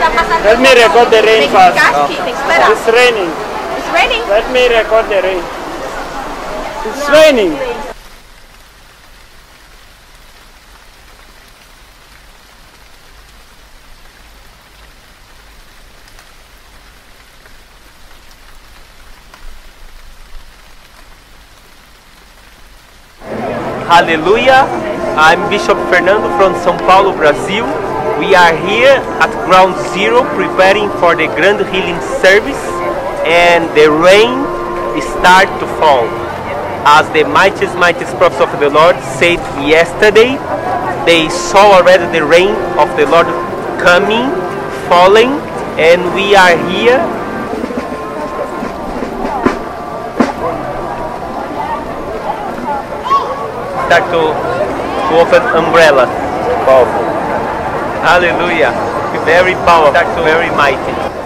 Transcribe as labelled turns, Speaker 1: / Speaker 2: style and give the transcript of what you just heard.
Speaker 1: Let me record the rain first.
Speaker 2: It's
Speaker 1: raining.
Speaker 2: It's raining?
Speaker 1: Let me record the rain. It's raining.
Speaker 3: Hallelujah. I'm Bishop Fernando from São Paulo, Brazil. We are here at Ground Zero preparing for the Grand Healing Service, and the rain starts to fall. As the mightiest prophets of the Lord said yesterday, they saw already the rain of the Lord coming, falling, and we are here. Start to open umbrella. Powerful. Hallelujah. Very powerful. Very mighty.